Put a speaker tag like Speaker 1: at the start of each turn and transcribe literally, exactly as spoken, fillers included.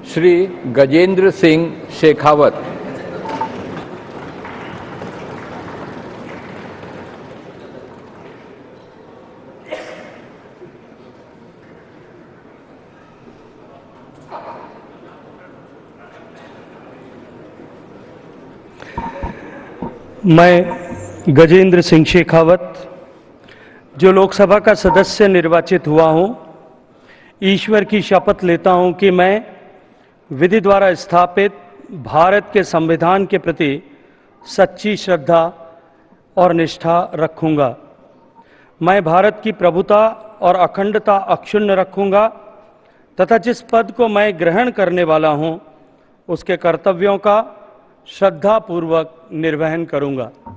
Speaker 1: श्री गजेंद्र सिंह शेखावत।
Speaker 2: मैं गजेंद्र सिंह शेखावत, जो लोकसभा का सदस्य निर्वाचित हुआ हूं, ईश्वर की शपथ लेता हूं कि मैं विधि द्वारा स्थापित भारत के संविधान के प्रति सच्ची श्रद्धा और निष्ठा रखूंगा। मैं भारत की प्रभुता और अखंडता अक्षुण्ण रखूंगा तथा जिस पद को मैं ग्रहण करने वाला हूं, उसके कर्तव्यों का श्रद्धापूर्वक निर्वहन करूंगा।